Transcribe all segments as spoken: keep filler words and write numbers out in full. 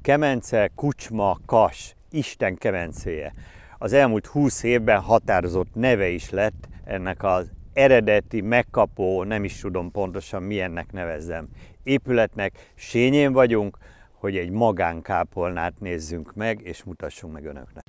Kemence, Kucsma, Kass, Isten kemencéje. Az elmúlt húsz évben határozott neve is lett ennek az eredeti, megkapó, nem is tudom pontosan milyennek nevezzem, épületnek. Sényén vagyunk, hogy egy magánkápolnát nézzünk meg, és mutassunk meg önöknek.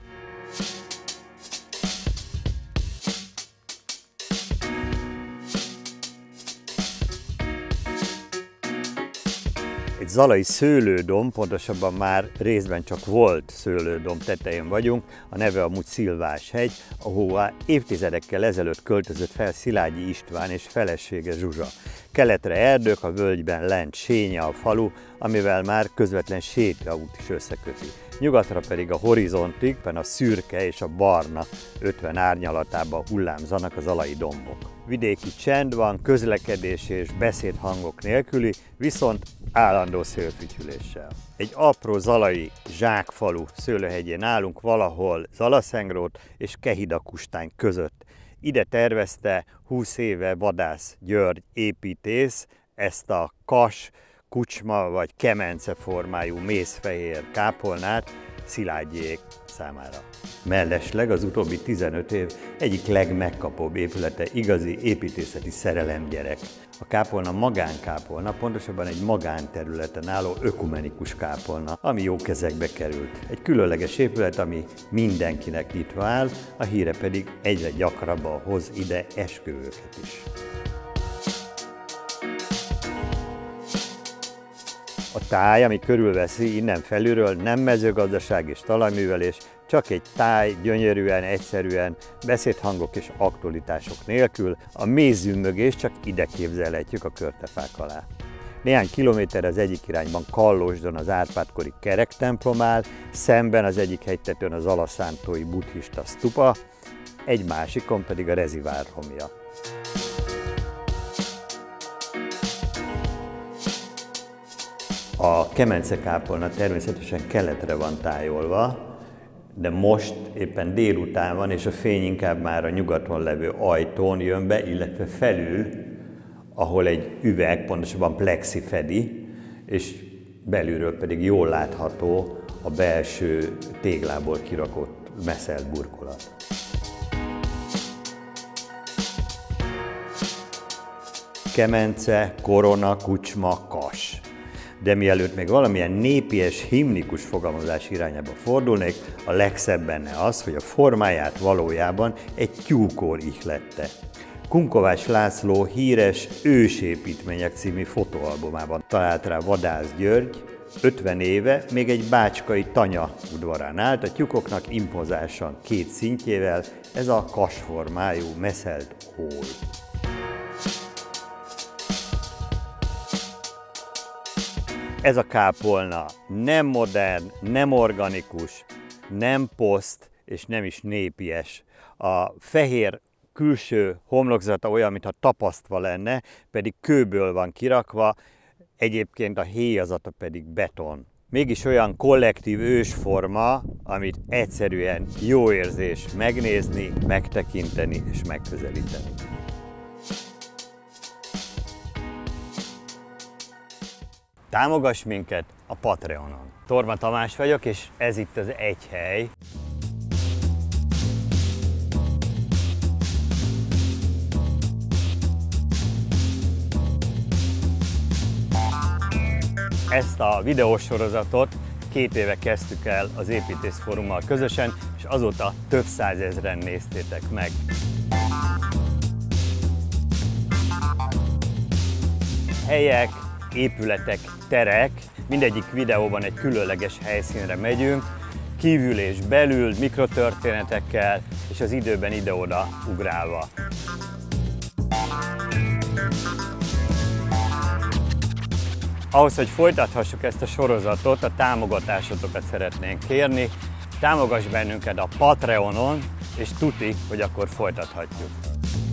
Egy zalai szőlődomb, pontosabban már részben csak volt szőlődomb tetején vagyunk, a neve amúgy Szilváshegy, ahová évtizedekkel ezelőtt költözött fel Szilágyi István és felesége Zsuzsa. Keletre erdők, a völgyben lent Sénye a falu, amivel már közvetlen sétaút is összeköti. Nyugatra pedig a horizontig, a szürke és a barna ötven árnyalatában hullámzanak az zalai dombok. Vidéki csend van, közlekedés és beszédhangok nélküli, viszont állandó szélfütyüléssel. Egy apró zalai zsákfalu szőlőhegyén állunk, valahol Zalaszengrót és Kehidakustány között. Ide tervezte húsz éve Vadász György építész ezt a Kass, Kucsma vagy Kemence formájú mészfehér kápolnát Szilágyiék számára. Mellesleg az utóbbi tizenöt év egyik legmegkapóbb épülete, igazi építészeti szerelemgyerek. A kápolna magánkápolna, pontosabban egy magánterületen álló ökumenikus kápolna, ami jó kezekbe került. Egy különleges épület, ami mindenkinek nyitva áll, a híre pedig egyre gyakrabban hoz ide esküvőket is. A táj, ami körülveszi innen felülről, nem mezőgazdaság és talajművelés, csak egy táj, gyönyörűen, egyszerűen, beszédhangok és aktualitások nélkül, a mély zümmögés csak ide képzelhetjük a körtefák alá. Néhány kilométer az egyik irányban Kallósdon az Árpád-kori kerektemplom áll, szemben az egyik hegytetőn az alaszántói buddhista sztupa, egy másikon pedig a Rezi várromja. A Kemence kápolna természetesen keletre van tájolva, de most éppen délután van, és a fény inkább már a nyugaton levő ajtón jön be, illetve felül, ahol egy üveg, pontosabban plexi fedi, és belülről pedig jól látható a belső téglából kirakott meszelt burkolat. Kemence, Korona, Kucsma, Kass. De mielőtt még valamilyen népies, himnikus fogalmazás irányába fordulnék, a legszebb benne az, hogy a formáját valójában egy tyúkor ihlette. Kunkovás László híres Ősépítmények című fotóalbumában talált rá Vadász György, ötven éve még egy bácskai tanya udvarán állt, a tyúkoknak impozásan két szintjével, ez a Kass formájú meszelt hól. Ez a kápolna nem modern, nem organikus, nem poszt és nem is népies. A fehér külső homlokzata olyan, mintha tapasztva lenne, pedig kőből van kirakva, egyébként a héjazata pedig beton. Mégis olyan kollektív ősforma, amit egyszerűen jó érzés megnézni, megtekinteni és megközelíteni. Támogass minket a Patreonon. Torma Tamás vagyok, és ez itt az Egy Hely. Ezt a videósorozatot két éve kezdtük el az Építészfórummal közösen, és azóta több százezren néztétek meg. Helyek, épületek, terek, mindegyik videóban egy különleges helyszínre megyünk, kívül és belül, mikrotörténetekkel és az időben ide-oda ugrálva. Ahhoz, hogy folytathassuk ezt a sorozatot, a támogatásotokat szeretnénk kérni. Támogass bennünket a Patreonon, és tuti, hogy akkor folytathatjuk.